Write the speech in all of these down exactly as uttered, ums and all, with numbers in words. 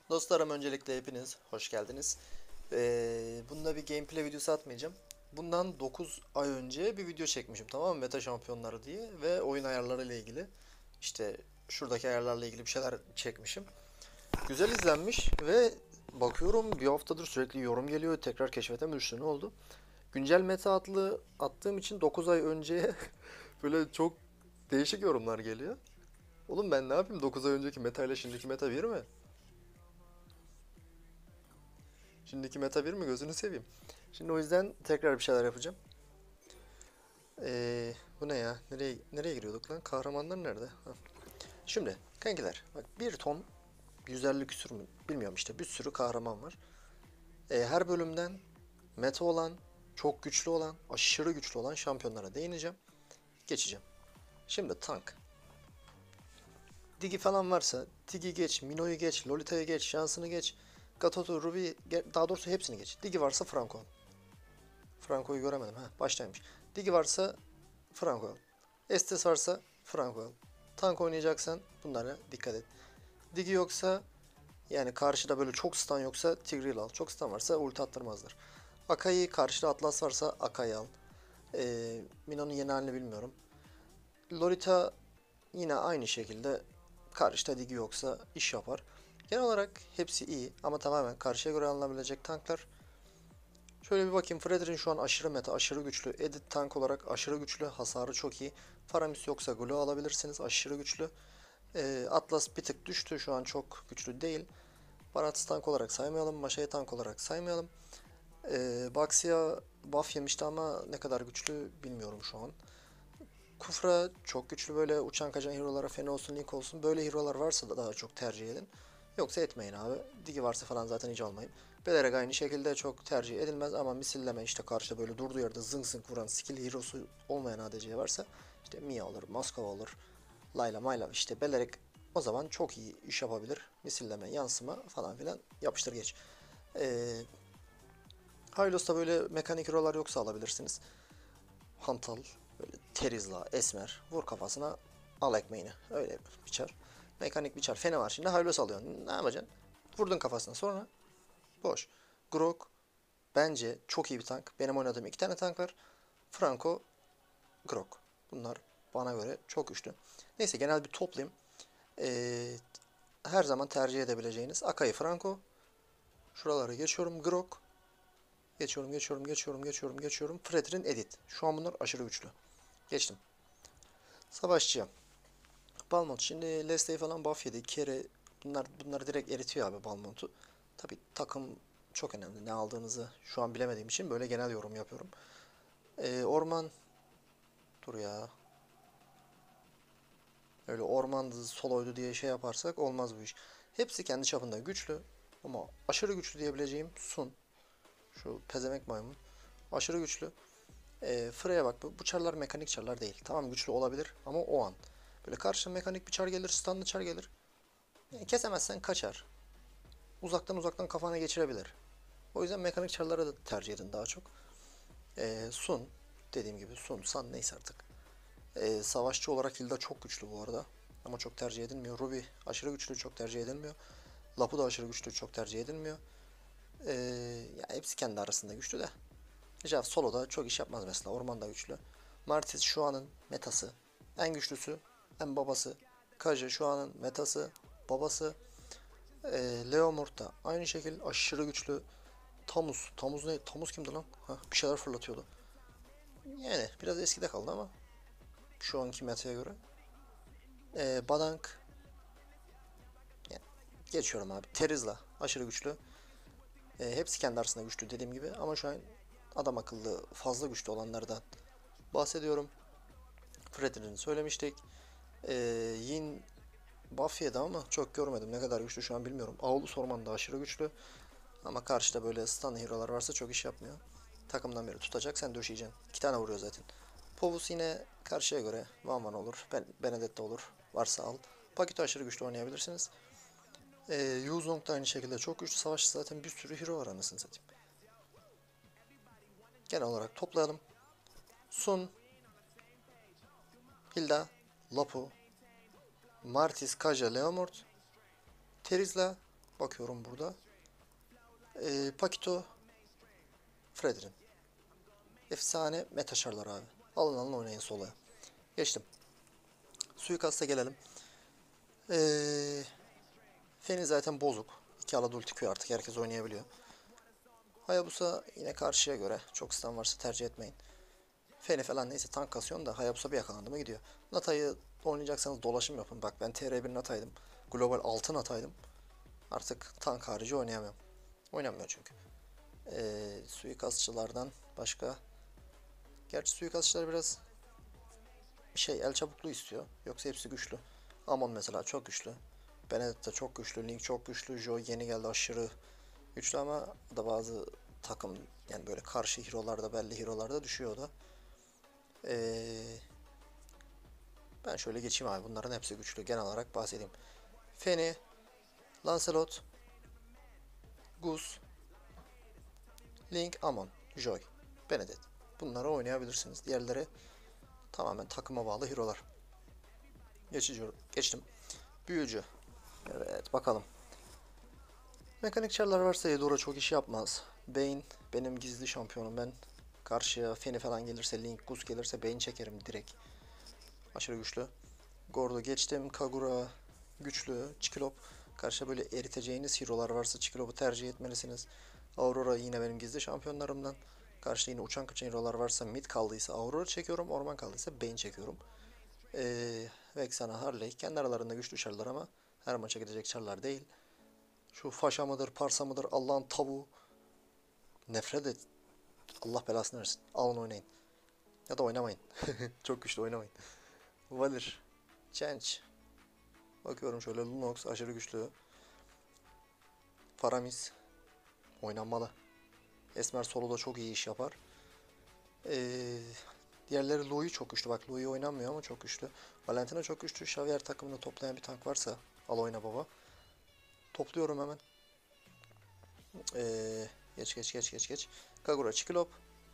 Dostlarım öncelikle hepiniz hoş geldiniz. Ee, bunda bir gameplay videosu atmayacağım. Bundan dokuz ay önce bir video çekmişim, tamam mı? Meta şampiyonları diye ve oyun ayarları ile ilgili. İşte şuradaki ayarlarla ilgili bir şeyler çekmişim. Güzel izlenmiş ve bakıyorum bir haftadır sürekli yorum geliyor. Tekrar keşfete mi düştü, ne oldu? Güncel meta adlı attığım için dokuz ay önceye böyle çok değişik yorumlar geliyor. Oğlum ben ne yapayım, dokuz ay önceki meta ile şimdiki meta bir mi? Şimdiki meta bir mi, gözünü seveyim. Şimdi o yüzden tekrar bir şeyler yapacağım. Ee, bu ne ya? Nereye nereye giriyorduk lan? Kahramanlar nerede? Ha. Şimdi kankiler bak, bir ton yüz elli küsür mü bilmiyorum, işte bir sürü kahraman var. Ee, her bölümden meta olan, çok güçlü olan, aşırı güçlü olan şampiyonlara değineceğim. Geçeceğim. Şimdi tank. Digi falan varsa Digi geç, Mino'yu geç, Lolita'yı geç, şansını geç. Gatotu, Ruby, daha doğrusu hepsini geç. Digi varsa Franco. Franco'yu göremedim. Ha, baştaymış. Digi varsa Franco al. Estes varsa Franco al. Tank oynayacaksan bunlara dikkat et. Digi yoksa, yani karşıda böyle çok stun yoksa Tigreal al. Çok stun varsa ulti attırmazlar. Akai'yi, karşıda Atlas varsa Akai al. Ee, Mino'nun yeni halini bilmiyorum. Lolita yine aynı şekilde, karşıda Digi yoksa iş yapar. Genel olarak hepsi iyi ama tamamen karşıya göre alınabilecek tanklar. Şöyle bir bakayım. Fredrin şu an aşırı meta, aşırı güçlü. Edit tank olarak aşırı güçlü. Hasarı çok iyi. Faramis yoksa Gulu alabilirsiniz. Aşırı güçlü. Ee, Atlas bir tık düştü. Şu an çok güçlü değil. Baratis tank olarak saymayalım. Maşa'yı tank olarak saymayalım. Ee, Baxia buff yemişti ama ne kadar güçlü bilmiyorum şu an. Kufra çok güçlü, böyle uçan kaçan hero'lara Fen olsun, Link olsun. Böyle hero'lar varsa da daha çok tercih edin. Yoksa etmeyin abi. Digi varsa falan zaten hiç almayın. Belerek aynı şekilde çok tercih edilmez ama misilleme, işte karşıda böyle durduğu yerde zınk zınk vuran skill hero'su olmayan A D C varsa işte Mia olur, Moskova olur, Layla Mayla, işte Belerek o zaman çok iyi iş yapabilir. Misilleme, yansıma falan filan yapıştır geç. Ee, Hylios'ta böyle mekanik hero'lar yoksa alabilirsiniz. Hantal, böyle Terizla, Esmer, vur kafasına, al ekmeğini. Öyle biçer. Mekanik biçer. Fene var şimdi. Hylos alıyorsun. Ne yapacaksın? Vurdun kafasına, sonra boş. Grok bence çok iyi bir tank. Benim oynadığım iki tane tank var. Franco, Grok. Bunlar bana göre çok güçlü. Neyse, genel bir toplayayım. Ee, Her zaman tercih edebileceğiniz Akai, Franco. Şuraları geçiyorum. Grok. Geçiyorum, geçiyorum, geçiyorum, geçiyorum, geçiyorum. Fredrin Edit. Şu an bunlar aşırı güçlü. Geçtim. Savaşçı. Balmont şimdi Leslie'yi falan buff yedi. Kere bunlar bunları direkt eritiyor abi Balmont'u. Tabi takım çok önemli. Ne aldığınızı şu an bilemediğim için böyle genel yorum yapıyorum. Ee, orman dur ya. Öyle ormandı, soloydu diye şey yaparsak olmaz bu iş. Hepsi kendi çapında güçlü ama aşırı güçlü diyebileceğim Sun. Şu pezemek maymun. Aşırı güçlü. Ee, Freya bak, bu, bu çarlar mekanik çarlar değil. Tamam, güçlü olabilir ama o an. Böyle karşına mekanik bir çar gelir, stunlı çar gelir. Yani kesemezsen kaçar. Uzaktan uzaktan kafana geçirebilir. O yüzden mekanik çarları da tercih edin daha çok. Ee, Sun, dediğim gibi Sun, San neyse artık. Ee, savaşçı olarak Hilda çok güçlü bu arada. Ama çok tercih edilmiyor. Ruby aşırı güçlü, çok tercih edilmiyor. Lapu da aşırı güçlü, çok tercih edilmiyor. Ee, Ya hepsi kendi arasında güçlü de. Jav soloda çok iş yapmaz mesela. Orman da güçlü. Martis şu anın metası. En güçlüsü, en babası. Kaja şu anın metası, babası. Ee, Leomord da aynı şekilde aşırı güçlü. Tamus. Tamus ne? Tamus kimdi lan? Hah, bir şeyler fırlatıyordu. Yani biraz eskide kaldı ama şu anki metaya göre. Ee, Badank. Yani geçiyorum abi. Terizla aşırı güçlü. Ee, hepsi kendi arasında güçlü dediğim gibi ama şu an adam akıllı fazla güçlü olanlardan bahsediyorum. Fredrin'i söylemiştik. Ee, Yin buff yedi ama çok görmedim. Ne kadar güçlü şu an bilmiyorum. Aulus Orman da aşırı güçlü. Ama karşıda böyle stun hero'lar varsa çok iş yapmıyor. Takımdan biri tutacak, sen döşeyeceksin. İki tane vuruyor zaten. Povus yine karşıya göre Van Van olur. Ben Benedetta olur. Varsa al. Paketi aşırı güçlü oynayabilirsiniz. Ee, Yuzong da aynı şekilde çok güçlü. Savaşçı zaten bir sürü hero var anasını satayım. Genel olarak toplayalım. Sun, Hilda, Lapu, Martis, Kaja, Leomord, Terizla, Bakıyorum burada. Ee, Pakito, Fredrin. Efsane meta çarlar abi. Alın alın oynayın soloya. Geçtim. Suikast'a gelelim. Ee, Feni zaten bozuk. İki ala ulti Q artık herkes oynayabiliyor. Hayabusa yine karşıya göre. Çok stun varsa tercih etmeyin. Feni falan neyse tank kasıyorsun da Hayabusa bir yakalandı mı gidiyor. Nata'yı oynayacaksanız dolaşım yapın. Bak ben T R bir Nata'ydım. Global altı Nata'ydım. Artık tank harici oynayamıyorum. Oynamıyor çünkü. Ee, suikastçılardan başka. Gerçi suikastçılar biraz şey el çabukluğu istiyor. Yoksa hepsi güçlü. Amon mesela çok güçlü. Benedetta çok güçlü. Link çok güçlü. Joe yeni geldi aşırı güçlü ama da bazı takım yani böyle karşı hero'larda belli hero'larda düşüyor o da. Ee, Ben şöyle geçeyim abi. Bunların hepsi güçlü. Genel olarak bahsedeyim. Feni, Lancelot, Gus, Link, Amon, Joy, Benedetta. Bunları oynayabilirsiniz. Diğerleri tamamen takıma bağlı hero'lar. Geçici, geçtim. Büyücü. Evet bakalım. Mekanik çarlar varsa Eudora çok iş yapmaz. Bane benim gizli şampiyonum ben. Karşıya Feni falan gelirse, Link, Gus gelirse Bane çekerim direkt. Aşırı güçlü. Gordo geçtim. Kagura güçlü. Çikilop. Karşıya böyle eriteceğiniz hero'lar varsa Çikilop'u tercih etmelisiniz. Aurora yine benim gizli şampiyonlarımdan. Karşıda yine uçan kaçan hero'lar varsa mid kaldıysa Aurora çekiyorum. Orman kaldıysa Bane çekiyorum. Ee, Vexana, Harley kendi aralarında güçlü çarlar ama her maça gidecek çarlar değil. Şu Faşa mıdır, Parsa mıdır, Allah'ın tavuğu. Nefret et. Allah belasını versin. Alın oynayın. Ya da oynamayın. Çok güçlü oynamayın. Valir. Change. Bakıyorum şöyle Lunox aşırı güçlü. Faramis. Oynanmalı. Esmer solo da çok iyi iş yapar. Ee, Diğerleri Louis çok güçlü. Bak Louis oynanmıyor ama çok güçlü. Valentina çok güçlü. Xavier takımını toplayan bir tank varsa al oyna baba. Topluyorum hemen. Ee, geç geç geç geç geç. Kagura, Çikilop.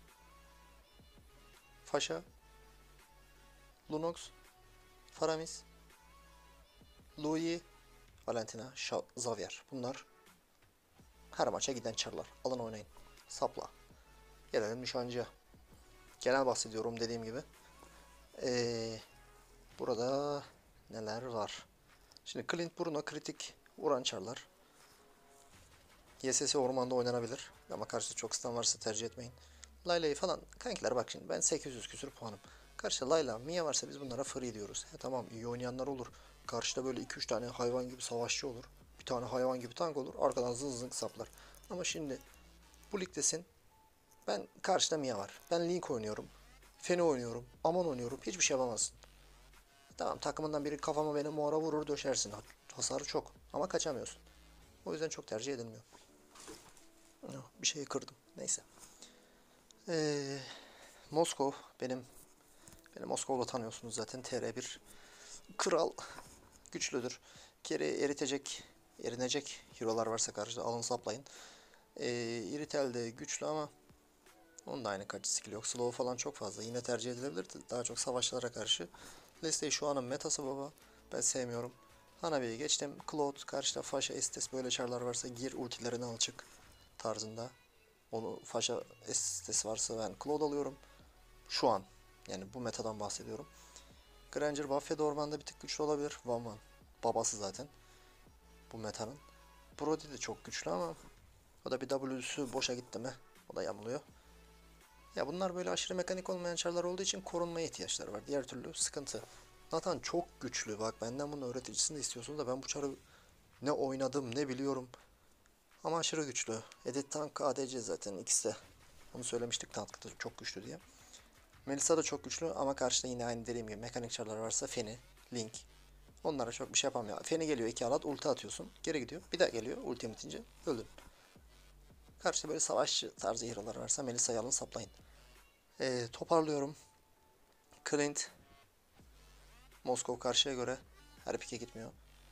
Faşa. Lunox. Faramis. Louis. Valentina. Şa Xavier. Bunlar her maça giden çarlar. Alın oynayın. Sapla. Gelelim nişancıya. Genel bahsediyorum dediğim gibi. Ee, Burada neler var? Şimdi Clint Bruno kritik vuran çarlar. Y S S ormanda oynanabilir. Ama karşıda çok stun varsa tercih etmeyin. Layla'yı falan. Kankiler bak şimdi ben sekiz yüz küsür puanım. Karşıda Layla, Mia varsa biz bunlara free diyoruz. He tamam iyi oynayanlar olur. Karşıda böyle iki üç tane hayvan gibi savaşçı olur. Bir tane hayvan gibi tank olur. Arkadan zın zın saplar. Ama şimdi bu ligdesin. Ben karşıda Mia var. Ben Link oynuyorum. Feni oynuyorum. Amon oynuyorum. Hiçbir şey yapamazsın. Tamam takımından biri kafama benim muhara vurur döşersin. Hasarı çok ama kaçamıyorsun. O yüzden çok tercih edilmiyor. Bir şeyi kırdım. Neyse. Ee, Moskov benim beni Moskov'da tanıyorsunuz zaten. T R bir kral güçlüdür. Kere eritecek, erinecek hero'lar varsa karşıda alın saplayın. Ee, Iritel de güçlü ama onun da aynı kaç skill yok. Slow falan çok fazla. Yine tercih edilebilir. Daha çok savaşlara karşı. Leslie şu anın metası baba. Ben sevmiyorum. Hanabi'yi geçtim. Claude karşıda Fasha Estes böyle çarlar varsa gir ultilerini al çık tarzında. Onu Fasha Estes varsa ben Claude alıyorum. Şu an. Yani bu metadan bahsediyorum. Granger Buffet ormanda bir tık güçlü olabilir. Van Van. Babası zaten. Bu metanın. Brody de çok güçlü ama o da bir W'su boşa gitti mi? O da yamuluyor. Ya bunlar böyle aşırı mekanik olmayan çarlar olduğu için korunmaya ihtiyaçları var. Diğer türlü sıkıntı. Nathan çok güçlü. Bak benden bunun öğreticisini de istiyorsun da ben bu çarı ne oynadım ne biliyorum. Ama aşırı güçlü. Edit Tank A D C zaten ikisi de. Onu söylemiştik Tank da çok güçlü diye. Melissa da çok güçlü ama karşıda yine aynı dediğim gibi mekanik çarlar varsa Feni, Link. Onlara çok bir şey yapamıyor. Feni geliyor iki alat ulti atıyorsun. Geri gidiyor. Bir daha geliyor ulti bitince öldün. Karşıda böyle savaşçı tarzı hero'lar varsa Melissa'yı alın saplayın. Ee, toparlıyorum. Clint, Moskov karşıya göre her pike gitmiyor.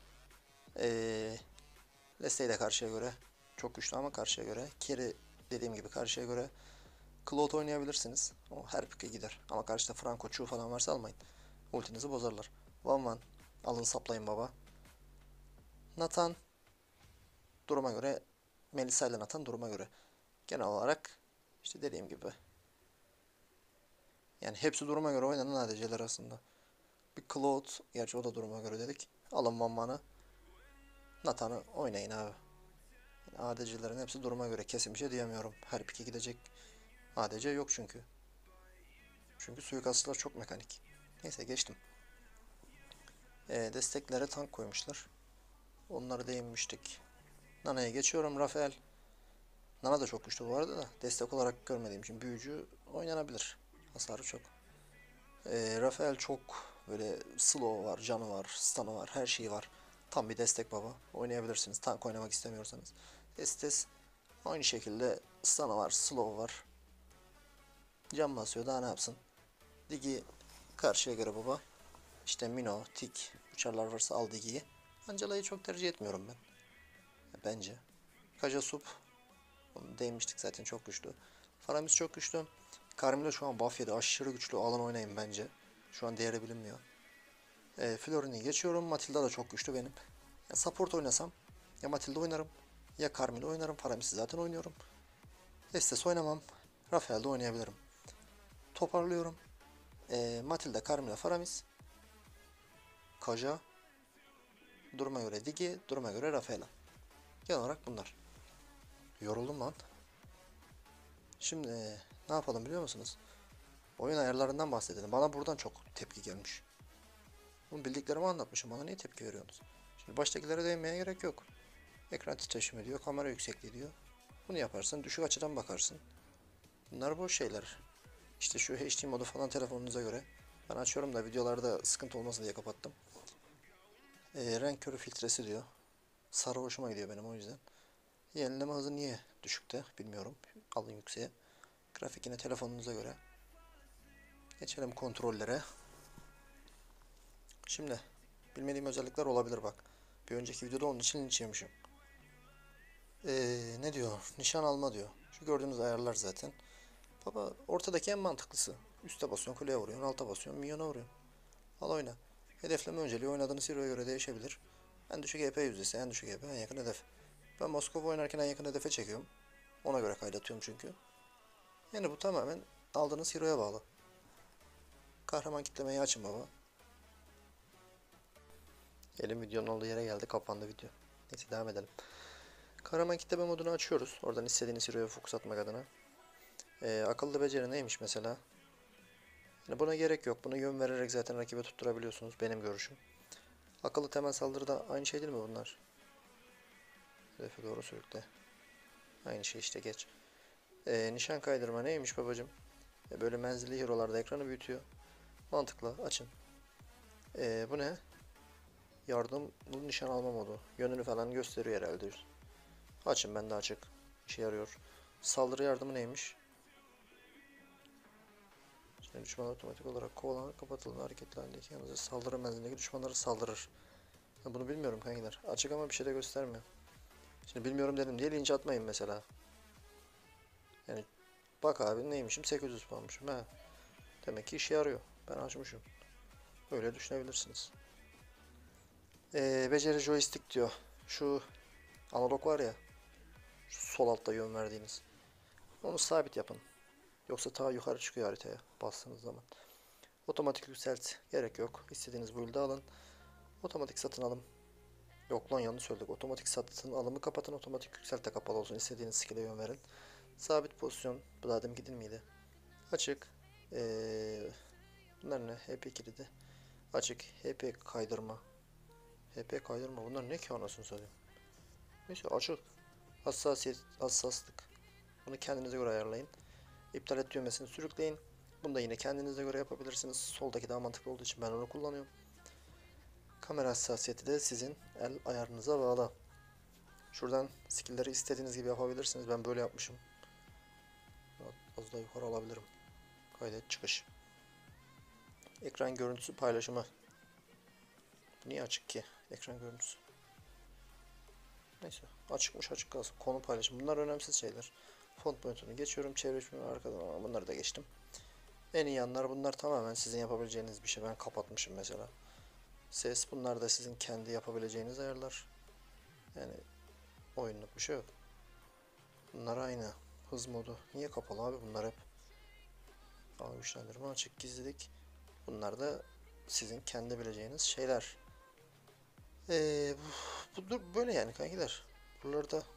Ee, Leslie de karşıya göre çok güçlü ama karşıya göre. Kerry dediğim gibi karşıya göre. Claude oynayabilirsiniz. O her pike gider. Ama karşıda Franco, Chu falan varsa almayın. Ultinizi bozarlar. Van Van alın saplayın baba. Nathan, Duruma göre Melisa ile Nathan duruma göre. Genel olarak işte dediğim gibi. Yani hepsi duruma göre oynanan A D C'ler aslında. Bir Cloud, gerçi o da duruma göre dedik. Alın Mamman'ı, Nathan'ı oynayın abi. Yani A D C'lerin hepsi duruma göre, kesin bir şey diyemiyorum. Her pike gidecek A D C yok çünkü. Çünkü suikastçılar çok mekanik. Neyse geçtim. E, desteklere tank koymuşlar. Onları değinmiştik. Nana'ya geçiyorum. Rafael. Nana da çok güçlü bu arada da. Destek olarak görmediğim için büyücü oynanabilir. Hasarı çok. E, Rafael çok böyle slow var, canı var, stun'ı var, her şeyi var. Tam bir destek baba. Oynayabilirsiniz. Tank oynamak istemiyorsanız. Estes aynı şekilde stun'ı var, slow var. Can basıyor, daha ne yapsın. Digi karşıya göre baba. İşte Mino, Tik, uçarlar varsa al Digi'yi. Angela'yı çok tercih etmiyorum ben. Bence. Kaja Sup. Onu değinmiştik zaten, çok güçlü. Faramis çok güçlü. Carmilla şu an buff yedi. Aşırı güçlü. Alan oynayın bence. Şu an değeri bilinmiyor. E, Florin'i geçiyorum. Matilda da çok güçlü benim. Ya support oynasam ya Matilda oynarım ya Carmilla oynarım. Faramis'i zaten oynuyorum. Estes oynamam. Rafael'de oynayabilirim. Toparlıyorum. E, Matilda, Carmilla, Faramis. Kaja. Duruma göre Digi. Duruma göre Rafaela. Genel olarak bunlar. Yoruldum lan. Şimdi ne yapalım biliyor musunuz? Oyun ayarlarından bahsedelim. Bana buradan çok tepki gelmiş. Bunu bildiklerimi anlatmışım. Bana niye tepki veriyorsunuz? Şimdi baştakilere değinmeye gerek yok. Ekran titreşimi diyor. Kamera yüksekliği diyor. Bunu yaparsın. Düşük açıdan bakarsın. Bunlar boş şeyler. İşte şu H D modu falan telefonunuza göre. Ben açıyorum da videolarda sıkıntı olmasın diye kapattım. E, renk körü filtresi diyor. Sarı hoşuma gidiyor benim o yüzden. Yenileme hızı niye düşükte bilmiyorum. Alın yükseğe. Grafik yine telefonunuza göre. Geçelim kontrollere. Şimdi bilmediğim özellikler olabilir bak. Bir önceki videoda onun için linç yemişim. Ee, ne diyor? Nişan alma diyor. Şu gördüğünüz ayarlar zaten. Baba ortadaki en mantıklısı. Üste basıyorsun, kuleye vuruyorsun, alta basıyorsun, minyona vuruyorsun. Al oyna. Hedefleme önceliği oynadığınız hero'ya göre değişebilir. En düşük E P yüzdesi, en düşük E P, en yakın hedef. Ben Moskova oynarken en yakın hedefe çekiyorum. Ona göre kaydatıyorum çünkü. Yani bu tamamen aldığınız hero'ya bağlı. Kahraman kitlemeyi açın baba. Elim videonun olduğu yere geldi, kapandı video. Neyse devam edelim. Kahraman kitleme modunu açıyoruz. Oradan istediğiniz hero'ya fokus atmak adına. Ee, akıllı beceri neymiş mesela? Yani buna gerek yok. Buna yön vererek zaten rakibe tutturabiliyorsunuz. Benim görüşüm. Akıllı temel saldırı da aynı şey değil mi bunlar? Hedefe doğru sürükle. Aynı şey işte, geç. Ee, nişan kaydırma neymiş babacım? Ee, böyle menzilli hero'larda ekranı büyütüyor. Mantıklı. Açın. Ee, bu ne? Yardımlı nişan alma modu. Yönünü falan gösteriyor herhalde. Açın, bende açık. İşe yarıyor. Saldırı yardımı neymiş? Şimdi düşman otomatik olarak kovalanarak kapatılan hareketlerindeki yalnızca saldırı menzilindeki düşmanları saldırır. Ya bunu bilmiyorum kankiler. Açık ama bir şey de göstermiyor. Şimdi bilmiyorum dedim diye linç atmayın mesela. Yani bak abi neymişim, sekiz yüz puanmışım. He. Demek ki işe yarıyor. Ben açmışım. Öyle düşünebilirsiniz. Ee, beceri joystick diyor. Şu analog var ya. Şu sol altta yön verdiğiniz. Onu sabit yapın. Yoksa ta yukarı çıkıyor haritaya bastığınız zaman. Otomatik yükselt. Gerek yok. İstediğiniz build'i alın. Otomatik satın alım. Yok lan, yanlış söyledik. Otomatik satın alımı kapatın. Otomatik yükselt de kapalı olsun. İstediğiniz skill'e yön verin. Sabit pozisyon. Bu da deminki değil miydi? Açık. Ee, bunlar ne? H P kilidi. Açık. H P kaydırma. H P kaydırma. Bunlar ne ki anasını satayım. Neyse açık. Hassasiyet, hassaslık. Bunu kendinize göre ayarlayın. İptal et düğmesini sürükleyin. Bunu da yine kendinize göre yapabilirsiniz. Soldaki daha mantıklı olduğu için ben onu kullanıyorum. Kamera hassasiyeti de sizin el ayarınıza bağlı. Şuradan skill'leri istediğiniz gibi yapabilirsiniz. Ben böyle yapmışım. Az daha yukarı alabilirim. Kaydet çıkış. Ekran görüntüsü paylaşımı. Bu niye açık ki? Ekran görüntüsü. Neyse. Açıkmış, açık kalsın. Konu paylaşımı. Bunlar önemsiz şeyler. Font boyutunu geçiyorum. Çevre üçünü arkadan. Bunları da geçtim. En iyi yanlar bunlar, tamamen sizin yapabileceğiniz bir şey. Ben kapatmışım mesela. Ses, bunlar da sizin kendi yapabileceğiniz ayarlar. Yani Oyunluk bir şey yok. Bunlar aynı. Hız modu. Niye kapalı abi bunlar hep? Ama güçlendirme açık, gizlilik. Bunlar da sizin kendi bileceğiniz şeyler. Ee, bu, bu böyle yani kankiler. Buraları da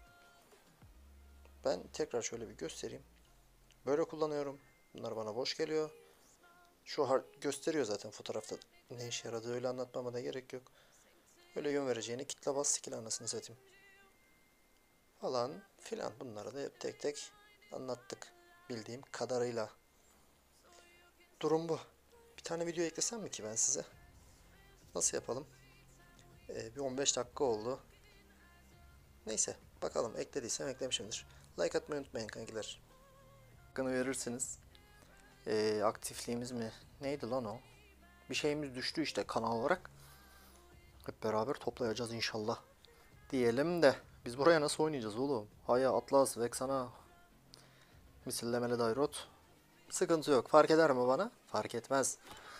ben tekrar şöyle bir göstereyim. Böyle kullanıyorum. Bunlar bana boş geliyor. Şu gösteriyor zaten fotoğrafta ne işe yaradığı, öyle anlatmama da gerek yok. Öyle yön vereceğini kitle bas skill anasını satayım. Falan filan, bunları da hep tek tek anlattık bildiğim kadarıyla. Durum bu. Bir tane video eklesem mi ki ben size? Nasıl yapalım? Ee, bir on beş dakika oldu. Neyse bakalım, eklediysem eklemişimdir. Like atmayı unutmayın kankiler. Hakkını verirsiniz. Ee, aktifliğimiz mi? Neydi lan o? Bir şeyimiz düştü işte kanal olarak. Hep beraber toplayacağız inşallah. Diyelim de biz buraya nasıl oynayacağız oğlum? Haya, Atlas, Vexana, Misillemeli Dairot. Sıkıntı yok. Fark eder mi bana? Fark etmez.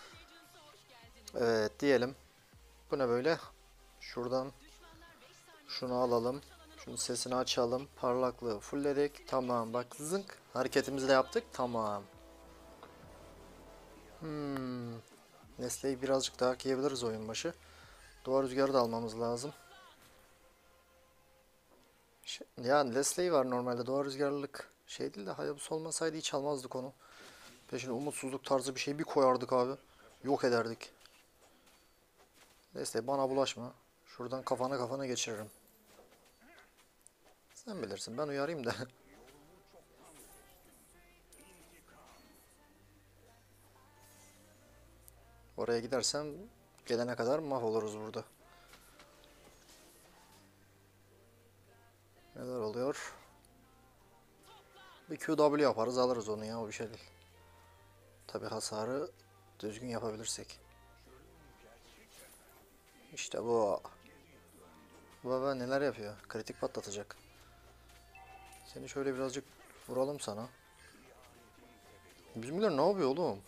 Evet diyelim. Bu ne böyle? Şuradan şunu alalım. Şunun sesini açalım. Parlaklığı fullledik. Tamam bak, zınk. Hareketimizi de yaptık. Tamam. Hmm. Nesle'yi birazcık daha giyebiliriz oyun başı. Doğa rüzgarı da almamız lazım. Şey, yani Leslie var normalde, doğa rüzgarlılık şey değil de Hayabusa olmasaydı hiç almazdık onu. Peşine umutsuzluk tarzı bir şey bir koyardık abi. Yok ederdik. Leslie bana bulaşma. Şuradan kafana kafana geçiririm. Sen bilirsin, ben uyarayım da. Oraya gidersem gelene kadar mahvoluruz burada. Neler oluyor? Bir Q W yaparız, alırız onu ya, o bir şey değil. Tabi hasarı düzgün yapabilirsek. İşte bu. Baba neler yapıyor? Kritik patlatacak. Seni şöyle birazcık vuralım sana. Bizimkiler ne yapıyor oğlum?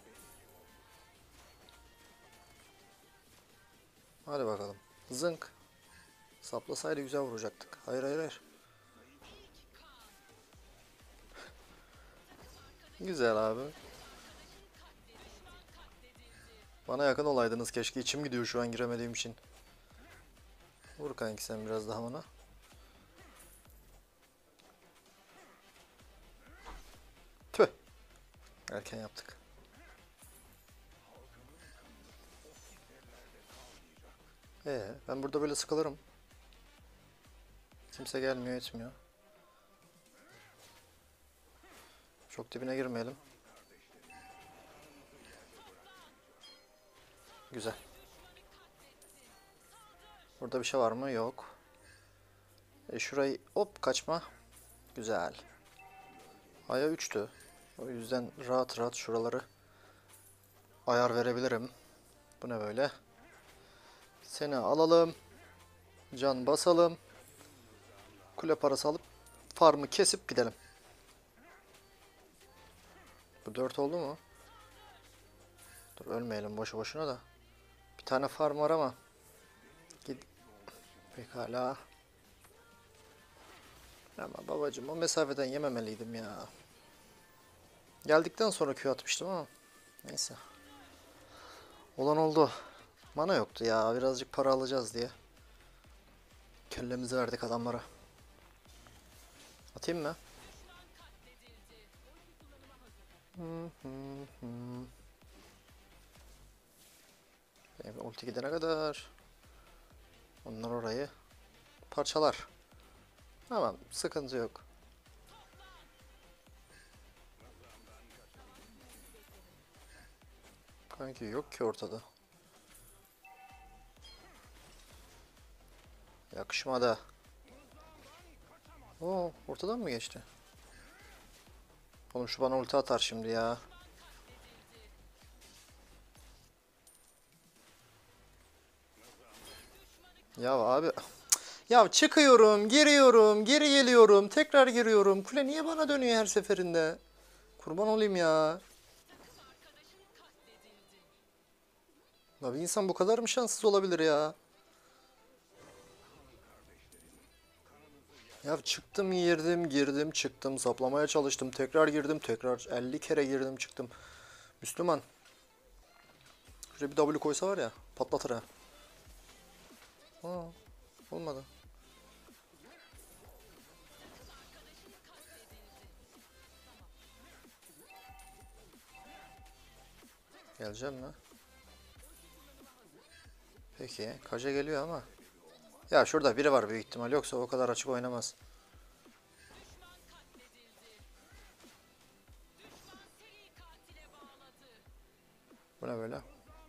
Hadi bakalım. Zınk. Saplasaydı güzel vuracaktık. Hayır hayır hayır. Güzel abi. Bana yakın olaydınız keşke. İçim gidiyor şu an giremediğim için. Vur kanki sen biraz daha bana. Tüh. Erken yaptık. Ee, ben burada böyle sıkılırım. Kimse gelmiyor etmiyor. Çok dibine girmeyelim. Güzel. Burada bir şey var mı? Yok. E şurayı hop kaçma. Güzel. Aya üçtü. O yüzden rahat rahat şuraları ayar verebilirim. Bu ne böyle? Seni alalım. Can basalım. Kule parası alıp farmı kesip gidelim. Bu dört oldu mu? Dur ölmeyelim boşu boşuna da. Bir tane farm var ama. Gid. Pekala. Ama babacım o mesafeden yememeliydim ya. Geldikten sonra Q atmıştım ama. Neyse. Olan oldu. Mana yoktu ya. Birazcık para alacağız diye. Kellemizi verdik adamlara. Atayım mı? Benim ulti gidene kadar. Onlar orayı parçalar. Tamam, sıkıntı yok. Kanki yok ki ortada. Yakışmadı. Oo, ortadan mı geçti? Oğlum şu bana ulti atar şimdi ya. Ya abi. Ya çıkıyorum, giriyorum, geri geliyorum, tekrar giriyorum. Kule niye bana dönüyor her seferinde? Kurban olayım ya. Ya bir insan bu kadar mı şanssız olabilir ya? Ya çıktım girdim girdim çıktım saplamaya çalıştım tekrar girdim tekrar elli kere girdim çıktım. Müslüman. Şuraya bir W koysa var ya patlatır ha. Aa, olmadı. Geleceğim mi? Peki Kaja geliyor ama. Ya şurada biri var büyük ihtimal yoksa o kadar açık oynamaz. Bu ne böyle?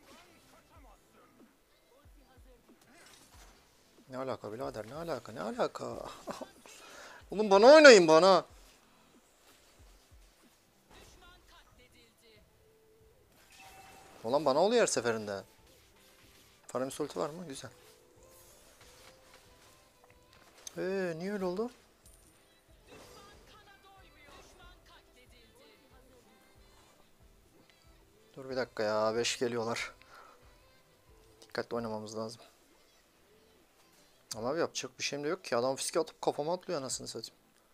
Ne alaka birader ne alaka ne alaka? Oğlum bana oynayın bana. Ulan bana oluyor her seferinde. Faramis ulti var mı? Güzel. Eee niye öyle oldu? Dur bir dakika ya beş geliyorlar. Dikkatli oynamamız lazım. Ama abi yapacak bir şeyim de yok ki. Adam fiske atıp kafama atlıyor anasını satayım.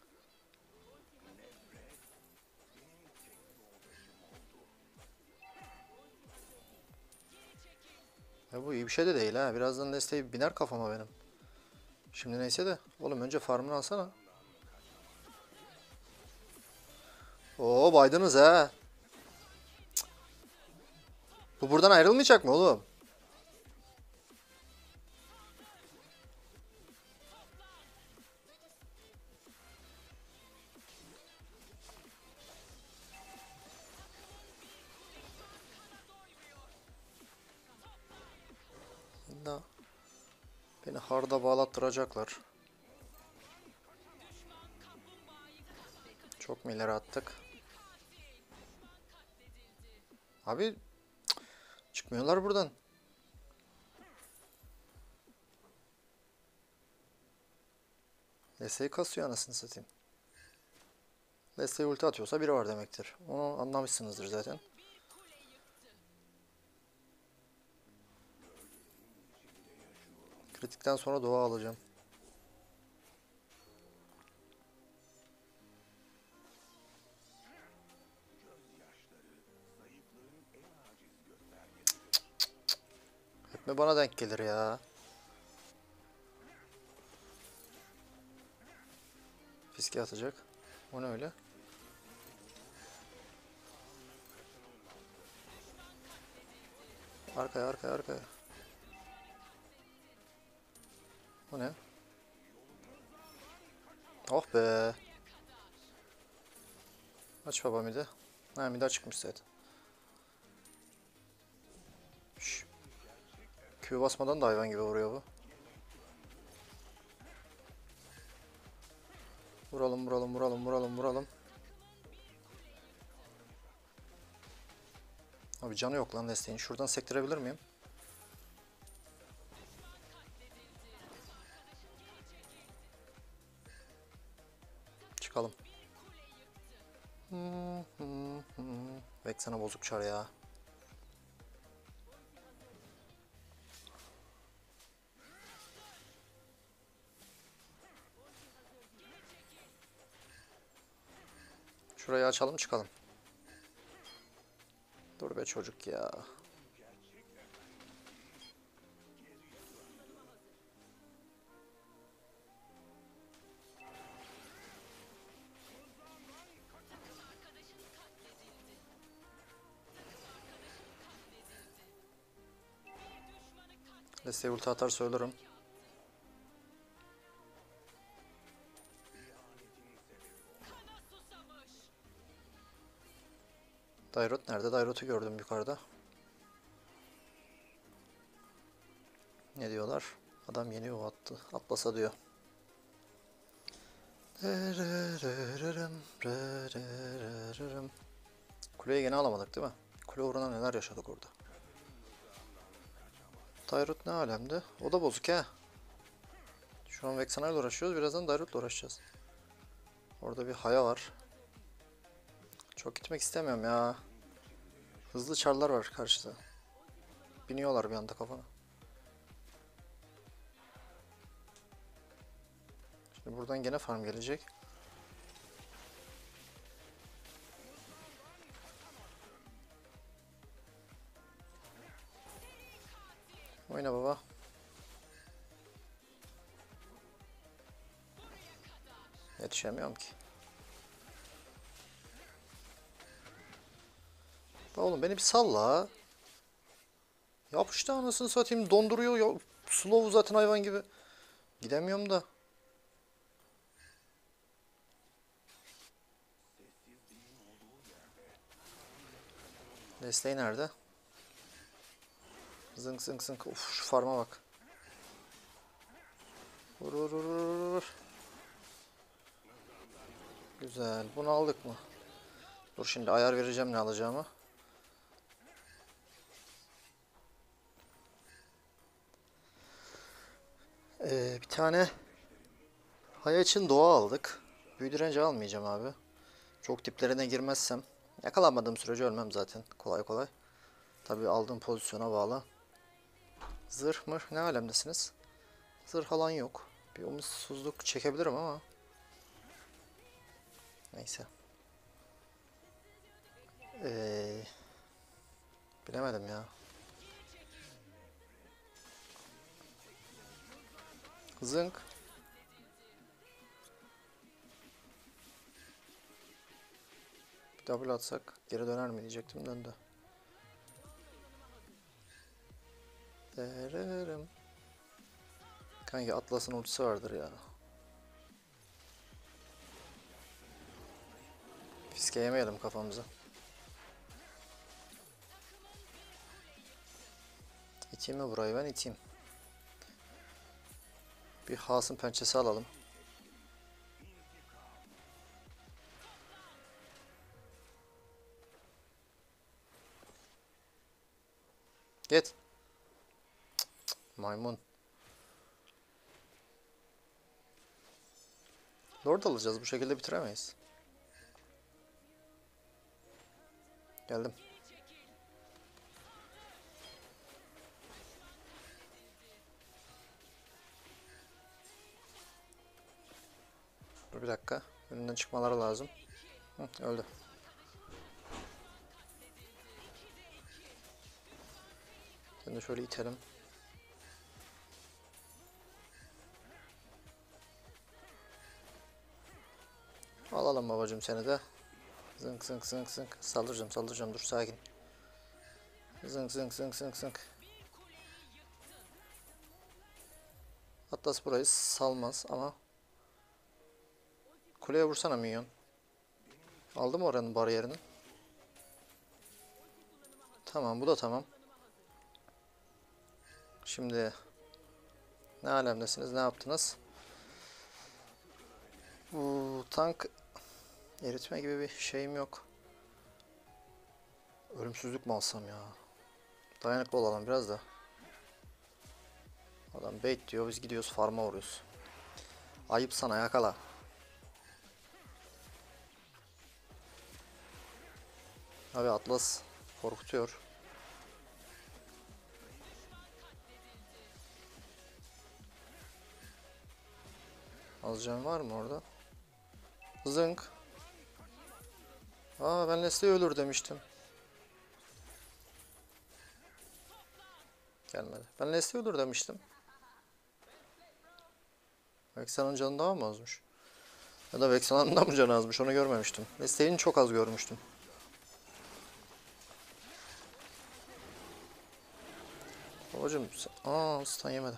Ya bu iyi bir şey de değil ha. Birazdan desteği biner kafama benim. Şimdi neyse de. Oğlum önce farmını alsana. Oo baydınız ha. Bu buradan ayrılmayacak mı oğlum? Da beni harda bağlattıracaklar. Çok mu ileri attık? Abi cık, çıkmıyorlar buradan. Leslie'yi kasıyor anasını satayım. Leslie ulti atıyorsa biri var demektir. Onu anlamışsınızdır zaten. Kritikten sonra doğa alacağım. Hep mi bana denk gelir ya? Fiske atacak. O ne öyle? Arkaya arkaya arkaya. O ne? Oh be. Aç baba midi. Ha midi açıkmış zaten. Şş. Q basmadan da hayvan gibi vuruyor bu. Vuralım vuralım vuralım vuralım vuralım. Abi canı yok lan desteğin. Şuradan sektirebilir miyim? Çıkalım. Vexen'a bozuk çar ya. Şurayı açalım çıkalım. Dur be çocuk ya. Desteği ulti atarsa ölürüm. Dairot nerede? Dairot'u gördüm yukarıda. Ne diyorlar? Adam yeniyor attı. Atlasa diyor. Kuleyi gene alamadık değil mi? Kule uğruna neler yaşadık orada. Dairot ne alemde? O da bozuk he. Şu an Vexen'a ile uğraşıyoruz. Birazdan Dairot'la uğraşacağız. Orada bir Haya var. Çok gitmek istemiyorum ya. Hızlı çarlar var karşıda. Biniyorlar bir anda kafana. Şimdi buradan gene farm gelecek. Oyna baba. Yetişemiyorum ki. Oğlum beni bir salla. Yapıştı anasını satayım, donduruyor ya. Slow zaten hayvan gibi. Gidemiyorum da. Desteği nerede? Zınk zınk zınk. Uf, şu farma bak. Vur vur vur vur vur. Güzel. Bunu aldık mı? Dur şimdi ayar vereceğim ne alacağımı. Ee, bir tane Haya için doğa aldık. Büyü direnci almayacağım abi. Çok diplerine girmezsem. Yakalanmadığım sürece ölmem zaten. Kolay kolay. Tabii aldığım pozisyona bağlı. Zırh mır ne alemdesiniz? Zırh alan yok. Bir umutsuzluk çekebilirim ama. Neyse. Ee, bilemedim ya. Zınk. Bir double atsak geri döner mi diyecektim, döndü. Dererim. Kanki Atlas'ın ultisi vardır ya. Fiske yemeyelim kafamıza. İteyim mi burayı, ben iteyim. Bir Hasım pençesi alalım. Git. Cık cık, maymun. Lord alacağız, bu şekilde bitiremeyiz. Geldim. Dur bir dakika. Önünden çıkmaları lazım. Hı, öldü. Seni de şöyle itelim. Alalım babacım seni de. Zınk zınk zınk zınk. Saldıracağım saldıracağım, dur sakin. Zınk zınk zınk zınk zınk. Atlas burayı salmaz ama. Kuleye vursana minyon. Aldım oranın bariyerini. Tamam, bu da tamam. Şimdi ne alemdesiniz, ne yaptınız? Bu tank eritme gibi bir şeyim yok. Ölümsüzlük mü alsam ya? Dayanıklı olalım biraz da. Adam bait diyor, biz gidiyoruz farm'a vuruyoruz. Ayıp sana, yakala. Abi Atlas korkutuyor. Az can var mı orada? Zınk. Aa, ben Leslie ölür demiştim. Gelmedi. Ben Leslie ölür demiştim. Vexan'ın canı daha mı azmış? Ya da Vexan'ın da mı canı azmış, onu görmemiştim. Leslie'nin çok az görmüştüm. Babacım sen... Aa, stun yemedi.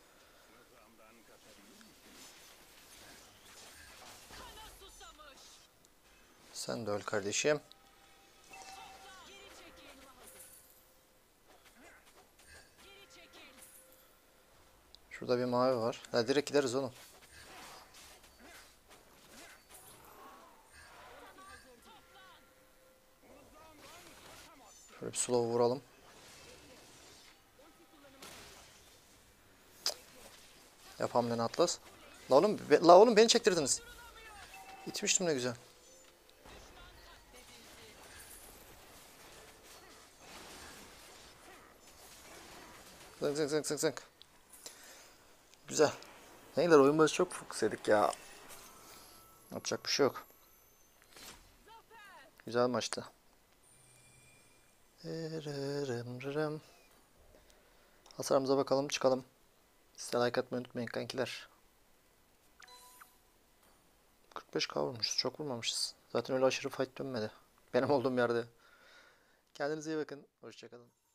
Sen de öl kardeşim. Şurada bir mavi var. Ha, direkt gideriz oğlum. Şöyle bir slow vuralım. Yap hamleni Atlas. La oğlum, be, la oğlum beni çektirdiniz. İtmiştim ne güzel. Zınk zınk zınk zınk zınk. Güzel. Neyler oyun başı çok fokus yedik ya. Yapacak bir şey yok. Güzel maçtı. Hasarımıza bakalım, çıkalım. Siz de like atmayı unutmayın kankiler. kırk beş K vurmuşuz. Çok vurmamışız. Zaten öyle aşırı fight dönmedi. Benim olduğum yerde. Kendinize iyi bakın. Hoşçakalın.